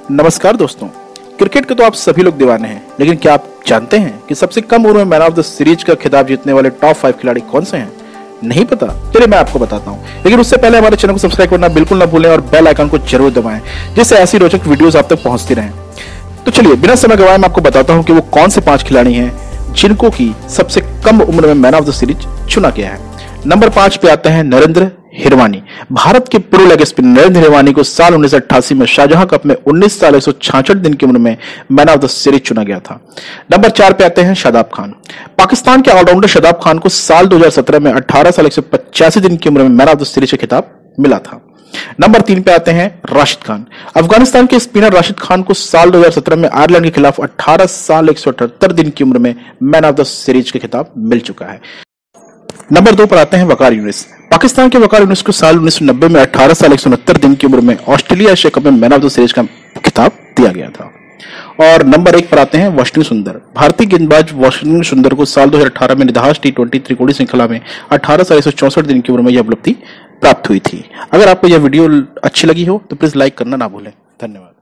नमस्कार दोस्तों, क्रिकेट के तो आप सभी लोग दीवाने हैं, लेकिन क्या आप जानते हैं कि सबसे कम उम्र में मैन ऑफ द सीरीज का खिताब जीतने वाले टॉप 5 खिलाड़ी कौन से हैं? नहीं पता? चलिए मैं आपको बताता हूं, लेकिन उससे पहले हमारे चैनल को सब्सक्राइब करना बिल्कुल ना भूलें और बेल आइकन को जरूर दबाएं, जिससे ऐसी रोचक वीडियोस आप तक पहुंचती रहें। तो चलिए बिना समय गवाए मैं आपको बताता हूं कि वो कौन से 5 खिलाड़ी हैं जिनको की सबसे कम उम्र में मैन ऑफ द सीरीज चुना गया है। नंबर 5 पे आते हैं नरेंद्र हिरवानी। भारत के पूर्व लेग स्पिनर नरेंद्र हिरवानी को साल 1988 में शाहजहां कप में 19 साल 166 दिन की उम्र में मैन ऑफ द सीरीज चुना गया था। नंबर 4 पे आते हैं शादाब खान। पाकिस्तान के ऑलराउंडर शादाब खान को साल 2017 में 18 साल 185 दिन की उम्र में मैन ऑफ द सीरीज का खिताब मिला था। नंबर 3 पे आते हैं राशिद खान। अफगानिस्तान के स्पिनर राशिद खान को साल 2017 में आयरलैंड के खिलाफ 18 साल 178 दिन की उम्र में मैन ऑफ द सीरीज का खिताब मिल चुका है। नंबर 2 पर आते हैं वकार यूनिस। पाकिस्तान के वकार यूनिस को साल 1990 में 18 साल 169 दिन की उम्र में ऑस्ट्रेलिया एशिया कप में मैन ऑफ द सीरीज का खिताब दिया गया था। और नंबर 1 पर आते हैं वाशिंगटन सुंदर। भारतीय गेंदबाज वाशिंगटन सुंदर को साल 2018 में निदास T20 त्रिकोणीय श्रृंखला में 18 साल 164 दिन की उम्र में यह उपलब्धि प्राप्त हुई थी। अगर आपको यह वीडियो अच्छी लगी हो तो प्लीज लाइक करना ना भूलें। धन्यवाद।